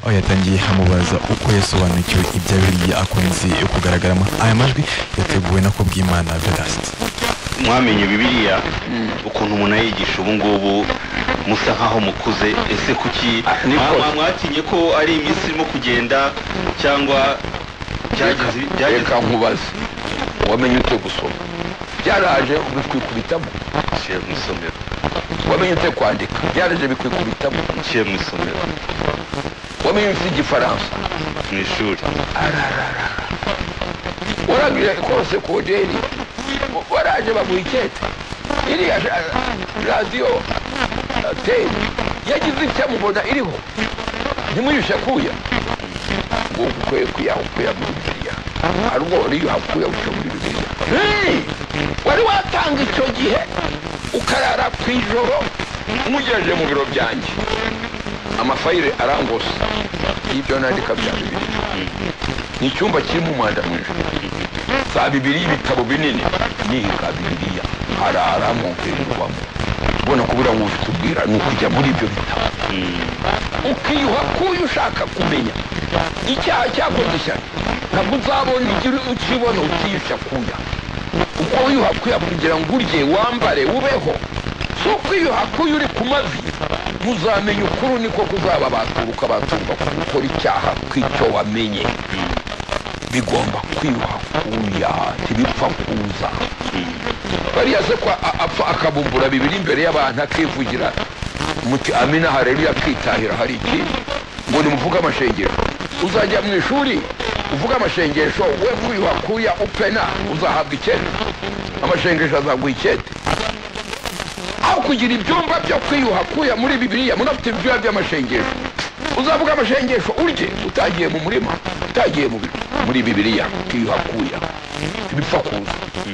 aho yatangiye amubaza uko yasobanukiwe ibya Bibiliya akunze kugaragaramo. Aya majwi yateguwe na Kubwimana Vedaste. Mwamenye Bibiliya ukuntu umuntu ayigisha ubu ngubu musa nkaho mukuze, ese kuki mwatinye ko ari iminsi irimo kugenda cyangwa byageze nkubaze wamenye ute gusoma byaraje ubikwikubitamo ciye mu isomero, wamenye ute kwandika byaraje bikwikubitamo ciye mu isomero, wamenye ute igifaransa mu ishuri waragira kose koderi waraje baguhikete iriya radiyo teri yagize icyamubona iriho ntimuyushe kuya ngo ukwiye kuya muri Bibiliya arwo uriyo hakuya ucyo muri Bibiliya wari watanga icyo gihe ukarara ku ijoro umugejeje mu biro byanjye amafayire arangose y'ibyo nandika bya Bibiliya ni icyumba kirimo umwanda mwinshi za Bibiliya ibitabo binini niga Bibiliya hararamo kwirwamo ubona kubura ngo utubwira ni ukujya muri ibyo bitabo ukiyuha kuyo ushaka kumenya icyaha cyakoze ishyano ntabwo uzabona igira ukibona utiyusha kuya uko wiyuha kuya kugira ngo urye wambare ubeho so kwiyuha kuya uri ku mavi muzamenya ukuru niko kuzaba baturuka batumva gukora icyaha kw'icyo wamenye bigomba kwiyuha kuya ntibipfa kuza bariya se ko apfa akabumbura Bibiliya imbere y'abantu akivugira muti amina haleluya akitahira hari iki ngo nimuvuge amashengesho uzajya mu ishuri uvuga amashengesho we kwiyuha kuya upena uzahabwa icyenda amashengesho azaguha icyenda aho kugira ibyumba byo kwiyuha kuya muri Bibiliya munafite ibyumba by'amashengesho uzavuga amashengesho urye utagiye mu murima utagiye muri Bibiliya kwiyuha kuya bipfa kuza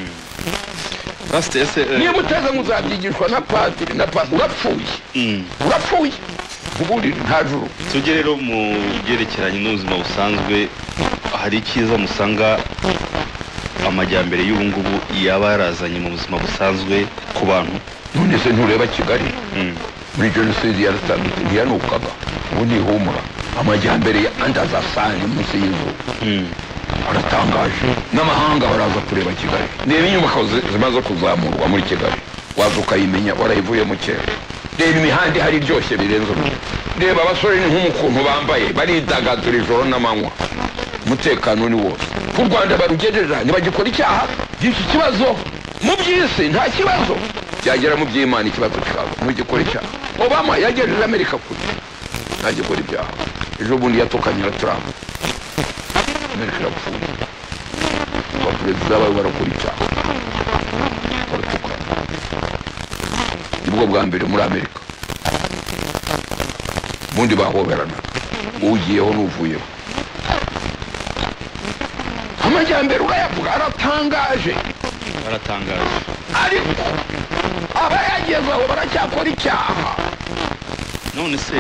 niba uteze muzabyigishwa na padiri urapfuye ubundi nta juru. tujye rero mu byerekeranye n'ubuzima busanzwe, hari icyiza musanga amajyambere y'ubu ngubu yaba yarazanye mu buzima busanzwe ku bantu? none se ntureba Kigali muri jenoside yaratandutse ntiyanukaga ubu ntihumura amajyambere andazasani munsi y'izuba aratangaje n'amahanga baraza kureba Kigali. Reba inyubako zimaze kuzamurwa muri Kigali waza ukayimenya warayivuyemo kera. Reba imihanda ihari iryoshye birenze urugero. Reba abasore nk'ukuntu bambaye baridagadura ijoro n'amanywa umutekano ni wose. Ku Rwanda barugejeje ntibagikora icyaha by'iki kibazo mu by'isi nta kibazo byagera mu by'Imana ikibazo cyabo ntugikora icyaha. Obama yagejeje Amerika kure ntagikora ibyaha. Ejo bundi yatukanye na Trump Amerika irapfuye abaperezida bawe barakora icyaha baratukana nibwo bwa mbere muri Amerika ubundi bahoberana ugiyeho n'uvuyeho. Amajyambere urayavuga aratangaje ariko abayagezeho baracyakora icyaha. none se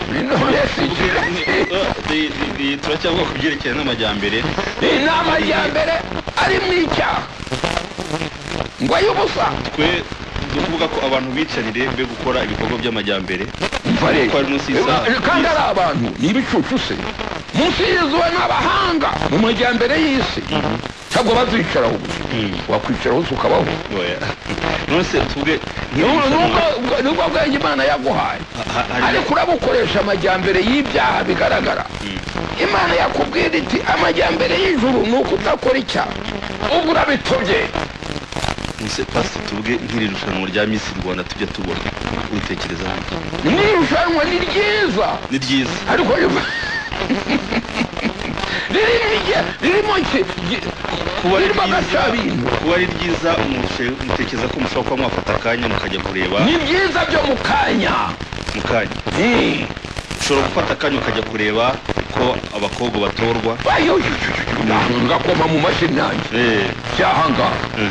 turacyavuga ku byerekeranye n'amajyambere. n'amajyambere ari mu icyaha ngo ay'ubusa twe dukuvuga ko abantu bicarire mbe gukora ibikorwa by'amajyambere kandi ari abantu ni ibicucu se munsi y'izuba n'abahanga mu majyambere y'isi ntabwo bazicaraho wakwicaraho se ukabaho. none se tuvuge nubwo bwenge Imana yaguhaye ariko urabukoresha amajyambere y'ibyaha bigaragara. Imana yakubwira iti amajyambere y'ijuru ni uko udakora icyaha ubwo urabitobye. nse pasi tuvuge nk'iri rushanwa rya Miss Rwanda tujya tubona uritekereza ni rushanwa ni ryiza ariko ririmo agasabintu kuba ari ryiza mutekereza ko mushobora kuba mwafata akanya mukajya kureba. ni byiza byo mu kanya ushobora gufata akanya ukajya kureba ko abakobwa batorwa ngakoma mu mashini yanjye cyahanga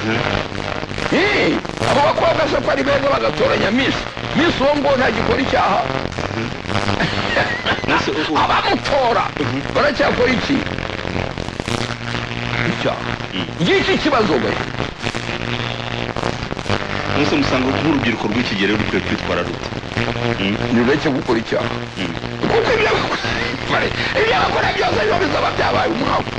abo bakobwa se ko ari beza bagatoranya Miss uwo ngo ntagikora icyaha abamutora baracyakora iki icyaha ngiki kibazo we nose musanga nk'urubyiruko rw'ikigero rukwiye kwitwara rute nureke gukora icyaha kuko ibyo ibyo bakora byose biba bizaba byabaye umwaku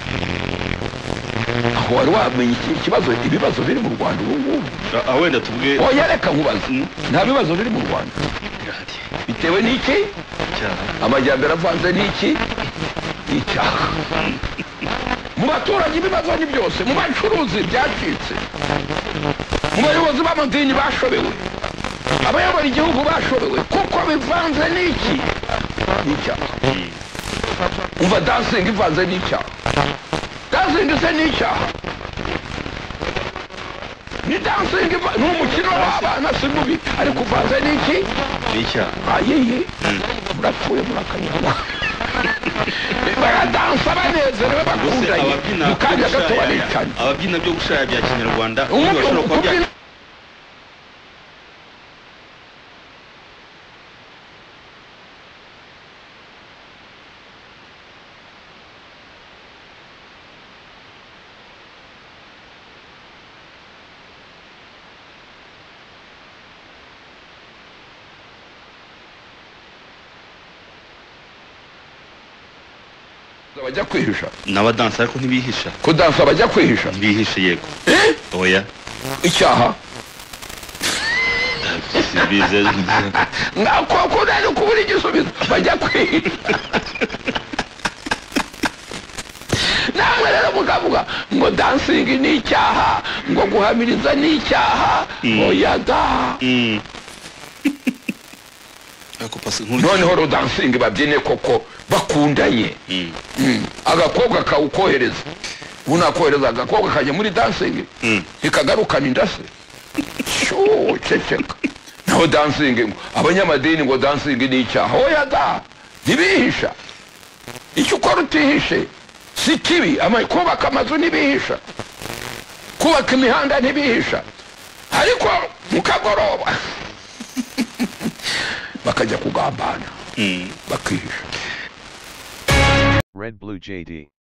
aho wari wamenye ikibazo ibibazo biri mu Rwanda ubu ngubu wenda tuvuge oya reka nkubaze nta bibazo biri mu Rwanda bitewe n'iki amajyambere avanze n'iki icyaha mu baturage ibibazo ni byose mu bacuruzi byacitse mu bayobozi b'amadini bashobewe abayobora igihugu bashobewe kuko bivanze n'iki n'icyaha umva dancing ivanze n'icyaha dancing se n'icyaha ni dancing ni umukino w'abana si mubi ariko uvanze n'iki n'icyaha ayiye murapfuye murakanyama baradansa banezerewe bakundanye mu kanya gato baricanye ababyina byo gushaya bya kinyarwanda bashobora kuba bya bajya kwihisha n'abadansa ariko ntibihisha kudansa bajya kwihisha ntibihishe yego oya icyaha bize koko nari kubura igisubizo bajya kwihisha namwe rero mukavuga ngo dancing ni icyaha ngo guhamiriza ni icyaha oya da noneho dancing babyine koko bakundanye agakobwa kawukohereza unakohereza agakobwa kajya muri dancing ikagarukana indase ceceka naho dancing abanyamadini ngo dancing ni icyaha oya da ntibihisha icyo ukora utihishe si kibi kubaka amazu ntibihisha kubaka imihanda ntibihisha ariko mukagoroba bakajya kugambana bakihisha Red Blue JD